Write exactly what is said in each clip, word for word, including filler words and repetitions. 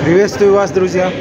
Приветствую вас, друзья!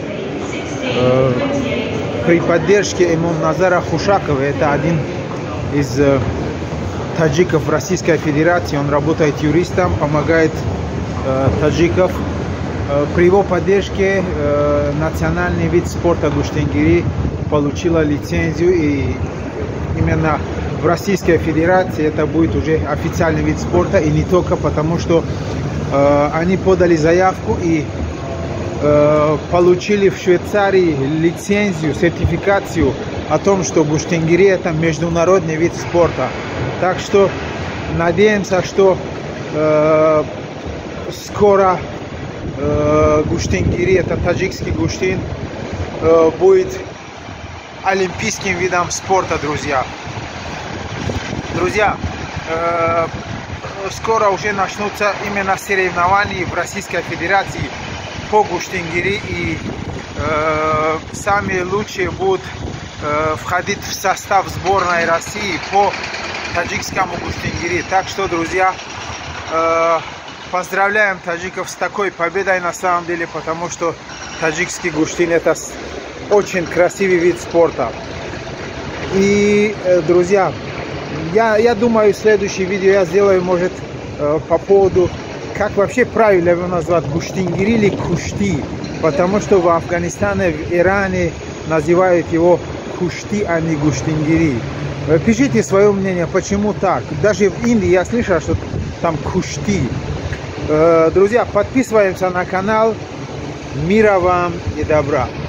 При поддержке имам Назара Хушакова, это один из таджиков Российской Федерации, он работает юристом, помогает таджиков. При его поддержке национальный вид спорта гуштенгири получила лицензию, и именно в Российской Федерации это будет уже официальный вид спорта, и не только потому, что э, они подали заявку и э, получили в Швейцарии лицензию, сертификацию о том, что гуштенгири это международный вид спорта. Так что надеемся, что э, скоро э, гуштенгири, это таджикский гуштин, э, будет олимпийским видом спорта, друзья. Друзья, э, скоро уже начнутся именно соревнования в Российской Федерации по гуштенгири, и э, самые лучшие будут э, входить в состав сборной России по таджикскому гуштенгири. Так что, друзья, э, поздравляем таджиков с такой победой на самом деле, потому что таджикский гуштин это очень красивый вид спорта. И, э, друзья, Я, я думаю, следующее видео я сделаю, может, э, по поводу, как вообще правильно его назвать, гуштенгири или кушти. Потому что в Афганистане, в Иране называют его кушти, а не гуштенгири. Э, пишите свое мнение, почему так. Даже в Индии я слышал, что там кушти. Э, друзья, подписываемся на канал. Мира вам и добра.